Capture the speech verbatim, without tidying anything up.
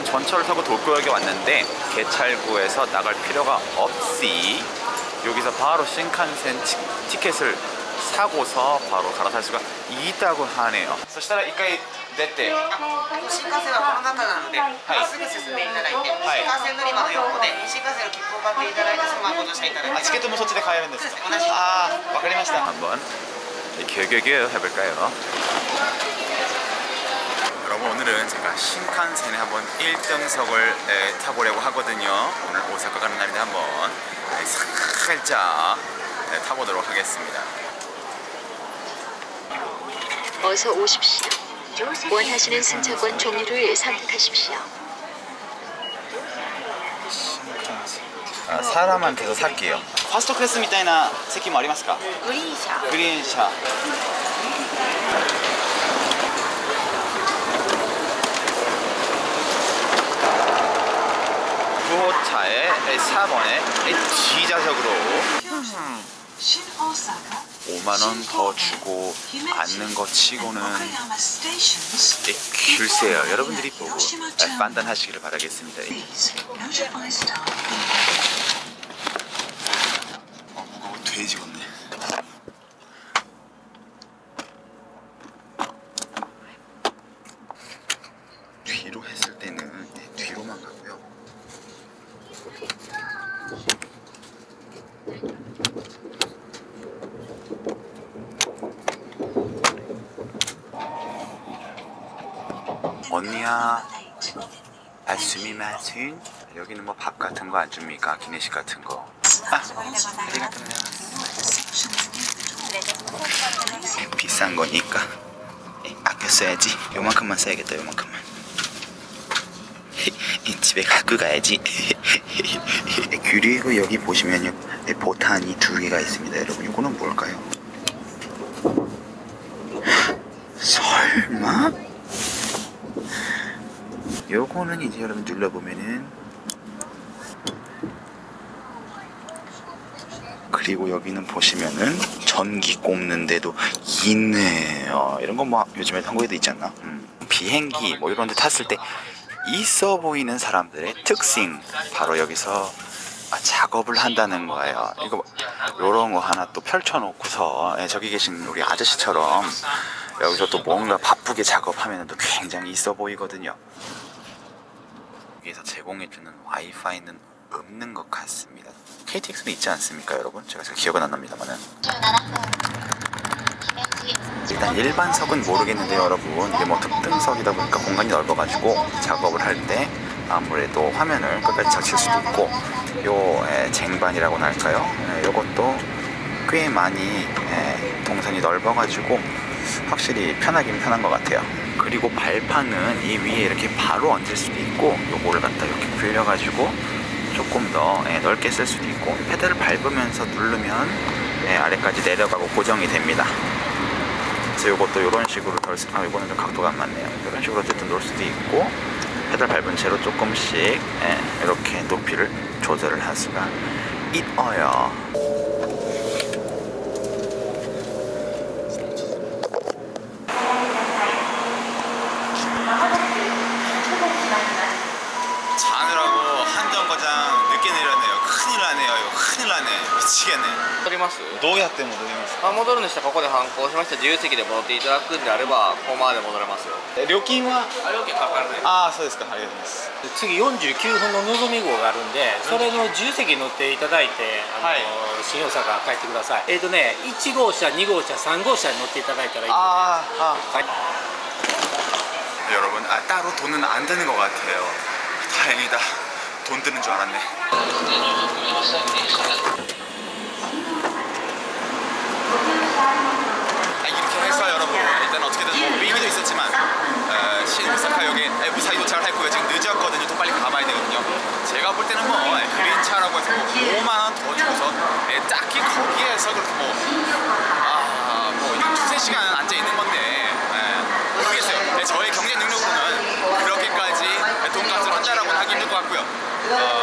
전철을 타고 도쿄역에 왔는데 개찰구에서 나갈 필요가 없이 여기서 바로 신칸센 티, 티켓을 사고서 바로 갈아탈 수가 있다고 하네요. そしたら一回出て新幹線はこの中なので、すぐ進んでいただいて、新幹線乗り場の横で新幹線の切符を買っていただいて、そのままご乗車いただいて。 아, 티켓도 뭐 저쪽에 가야 하는 데서. 아, 와카리마시타. 한번 겨겨겨 해볼까요? 여러분, 오늘은 제가 신칸센에 한번 일 등석을 에, 타보려고 하거든요. 오늘 오사카 가는 날인데 한번 에, 살짝 에, 타보도록 하겠습니다. 어서 오십시오. 원하시는 승차권 종류를 선택하십시오. 아, 사람한테서 살게요. 파스트 클래스 みたいな席もありますか? 그린샤. 그린샤. 구호차에 사 번에 G좌석으로 오만 원 더 주고 앉는 거 치고는 글쎄요, 여러분들이 보고 판단하시기를 바라겠습니다. 어, 무거워. 돼지 같네. 뒤로 했을 때는 뒤로만 가고요. 언니야, 아, 스미마셍. 여기는 뭐 밥 같은 거 안 줍니까? 기내식 같은 거. 아, 비싼 거니까 아껴 써야지. 요만큼만 써야겠다. 요만큼만. 집에 갖고 가야지. 그리고 여기 보시면요, 보탄이 두 개가 있습니다. 여러분, 이거는 뭘까요? 설마? 요거는 이제 여러분 눌러보면은, 그리고 여기는 보시면은 전기 꼽는 데도 있네요. 이런 거 뭐 요즘에 한국에도 있지 않나? 음. 비행기 뭐 이런 데 탔을 때 있어 보이는 사람들의 특징, 바로 여기서 작업을 한다는 거예요. 이거 요런 거 하나 또 펼쳐놓고서, 예, 저기 계신 우리 아저씨처럼 여기서 또 뭔가 바쁘게 작업하면 또 굉장히 있어 보이거든요. 여기에서 제공해주는 와이파이는 없는 것 같습니다. 케이티엑스는 있지 않습니까, 여러분? 제가 잘 기억은 안 납니다만은. 일단 일반석은 모르겠는데요, 여러분. 이게 뭐 특등석이다 보니까 공간이 넓어가지고 작업을 할 때 아무래도 화면을 끝까지 적실 수도 있고, 요 에, 쟁반이라고나 할까요? 에, 요것도 꽤 많이 에, 동선이 넓어가지고 확실히 편하긴 편한 것 같아요. 그리고 발판은 이 위에 이렇게 바로 얹을 수도 있고, 요거를 갖다 이렇게 굴려가지고 조금 더 예, 넓게 쓸 수도 있고, 페달을 밟으면서 누르면 예, 아래까지 내려가고 고정이 됩니다. 그래서 요것도 이런 식으로 덜, 아, 요거는 좀 각도가 안 맞네요. 이런 식으로 어쨌든 놓을 수도 있고, 페달 밟은 채로 조금씩 예, 이렇게 높이를 조절을 할 수가 있어요. 자느라고 한정거장 늦게 내렸네요. 큰일 나네요. 이거 큰일 나네. 미치겠네. 戻ります。 どうやって戻りますか？ あ、戻るんでしたらここで反抗しまして自由席で戻っていただくんであればここまで戻れますよ。 料金は？ あ、料金かからない。 ああ、そうですか。ありがとうございます。 次よんじゅうきゅうふんののぞみ号があるんで、それの自由席に乗っていただいて、あの、はい、新大阪帰ってください。えっとね、いち号車、に号車、さん号車に乗っていただいたらいいので。 ああ、 はい。 여러분, 아, 따로 돈은 안 드는 것 같아요. 다행이다. 돈 드는 줄 알았네. 아, 이렇게 해서 여러분, 일단 어떻게든 뭐 위기도 있었지만 어, 신오사카역에 무사히 도착을 했고요. 지금 늦었거든요. 또 빨리 가봐야 되거든요. 제가 볼 때는 뭐 그린차라고 해서 뭐 오만 원 더 주고서 네, 딱히 거기에서 그렇게 뭐 아, 뭐 이거 두세 시간 앉아 있는 건데 네, 모르겠어요. 네, 저의 경제 능력으로는 그렇게까지 돈값을 한다라고는 하기 힘들 것 같고요. 어,